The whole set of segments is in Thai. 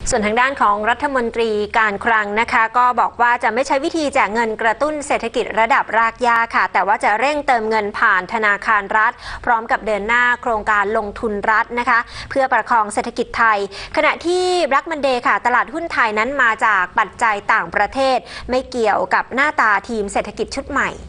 ส่วนทางด้านของรัฐมนตรีการคลังนะคะก็บอกว่าจะไม่ใช้วิธีแจกเงินกระตุ้นเศรษฐกิจระดับรากหญ้าค่ะแต่ว่าจะเร่งเติมเงินผ่านธนาคารรัฐพร้อมกับเดินหน้าโครงการลงทุนรัฐนะคะเพื่อประคองเศรษฐกิจไทยขณะที่ Black Monday ค่ะตลาดหุ้นไทยนั้นมาจากปัจจัยต่างประเทศไม่เกี่ยวกับหน้าตาทีมเศรษฐกิจชุดใหม่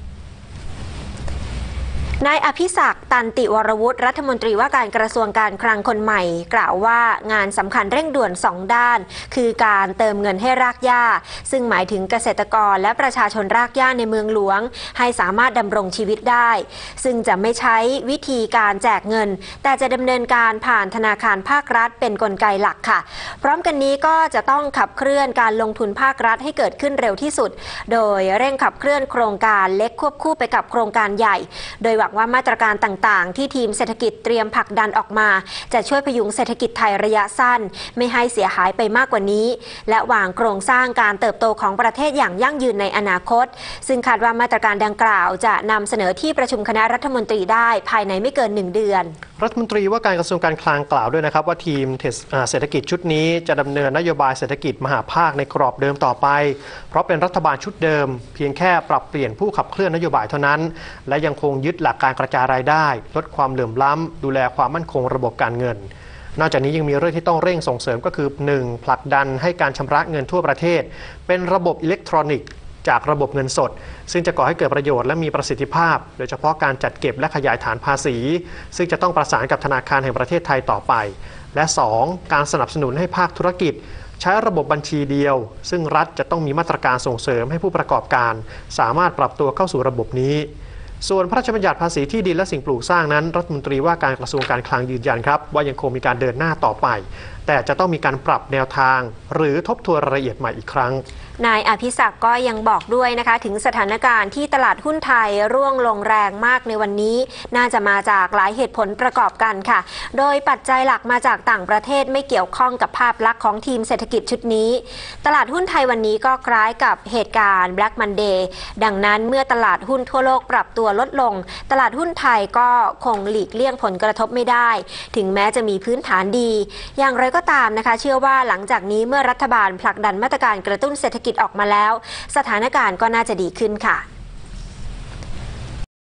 นายอภิศักดิ์ตันติวรวุฒิรัฐมนตรีว่าการกระทรวงการคลังคนใหม่กล่าวว่างานสำคัญเร่งด่วน2ด้านคือการเติมเงินให้รากหญ้าซึ่งหมายถึงเกษตรกรและประชาชนรากหญ้าในเมืองหลวงให้สามารถดำรงชีวิตได้ซึ่งจะไม่ใช้วิธีการแจกเงินแต่จะดำเนินการผ่านธนาคารภาครัฐเป็นกลไกหลักค่ะพร้อมกันนี้ก็จะต้องขับเคลื่อนการลงทุนภาครัฐให้เกิดขึ้นเร็วที่สุดโดยเร่งขับเคลื่อนโครงการเล็กควบคู่ไปกับโครงการใหญ่โดยหวังว่ามาตรการต่างๆที่ทีมเศรษฐกิจเตรียมผลักดันออกมาจะช่วยพยุงเศรษฐกิจไทยระยะสั้นไม่ให้เสียหายไปมากกว่านี้และวางโครงสร้างการเติบโตของประเทศอย่างยั่งยืนในอนาคตซึ่งคาดว่ามาตรการดังกล่าวจะนำเสนอที่ประชุมคณะรัฐมนตรีได้ภายในไม่เกิน1 เดือนรัฐมนตรีว่าการกระทรวงการคลังกล่าวด้วยนะครับว่าทีมเศรษฐกิจชุดนี้จะดำเนินนโยบายเศรษฐกิจมหาภาคในกรอบเดิมต่อไปเพราะเป็นรัฐบาลชุดเดิมเพียงแค่ปรับเปลี่ยนผู้ขับเคลื่อนนโยบายเท่านั้นและยังคงยึดหลักการกระจายรายได้ลดความเหลื่อมล้ำดูแลความมั่นคงระบบการเงินนอกจากนี้ยังมีเรื่องที่ต้องเร่งส่งเสริมก็คือ 1. ผลักดันให้การชำระเงินทั่วประเทศเป็นระบบอิเล็กทรอนิกส์จากระบบเงินสดซึ่งจะก่อให้เกิดประโยชน์และมีประสิทธิภาพโดยเฉพาะการจัดเก็บและขยายฐานภาษีซึ่งจะต้องประสานกับธนาคารแห่งประเทศไทยต่อไปและ 2. การสนับสนุนให้ภาคธุรกิจใช้ระบบบัญชีเดียวซึ่งรัฐจะต้องมีมาตรการส่งเสริมให้ผู้ประกอบการสามารถปรับตัวเข้าสู่ระบบนี้ส่วนพระราชบัญญัติภาษีที่ดินและสิ่งปลูกสร้างนั้นรัฐมนตรีว่าการกระทรวงการคลังยืนยันครับว่ายังคงมีการเดินหน้าต่อไปแต่จะต้องมีการปรับแนวทางหรือทบทวนรายละเอียดใหม่อีกครั้งนายอภิศักดิ์ก็ยังบอกด้วยนะคะถึงสถานการณ์ที่ตลาดหุ้นไทยร่วงลงแรงมากในวันนี้น่าจะมาจากหลายเหตุผลประกอบกันค่ะโดยปัจจัยหลักมาจากต่างประเทศไม่เกี่ยวข้องกับภาพลักษณ์ของทีมเศรษฐกิจชุดนี้ตลาดหุ้นไทยวันนี้ก็คล้ายกับเหตุการณ์ Black Monday ดังนั้นเมื่อตลาดหุ้นทั่วโลกปรับตัวลดลงตลาดหุ้นไทยก็คงหลีกเลี่ยงผลกระทบไม่ได้ถึงแม้จะมีพื้นฐานดีอย่างไรก็ตามนะคะเชื่อว่าหลังจากนี้เมื่อรัฐบาลผลักดันมาตรการกระตุ้นเศรษฐกิจออกมาแล้วสถานการณ์ก็น่าจะดีขึ้นค่ะ